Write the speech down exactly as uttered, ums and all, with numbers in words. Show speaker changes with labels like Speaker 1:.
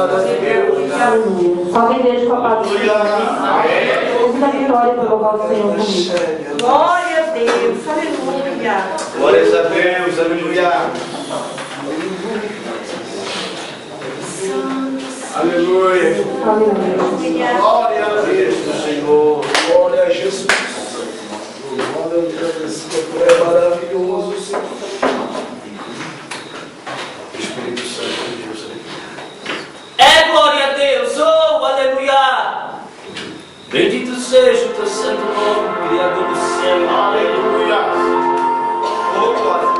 Speaker 1: Salve a igreja com a paz de Deus. Da Vitória para louvar o Senhor comigo.
Speaker 2: Glória a Deus, aleluia.
Speaker 3: Glórias a Deus, aleluia. Aleluia.
Speaker 1: Aleluia.
Speaker 3: Glória a Deus, Senhor. Glória a Jesus. É maravilhoso, Senhor. Espírito Santo de Deus.
Speaker 4: É glória a Deus, oh, aleluia. Bendito seja o teu santo nome, Criador do céu, aleluia.
Speaker 3: Oh, glória.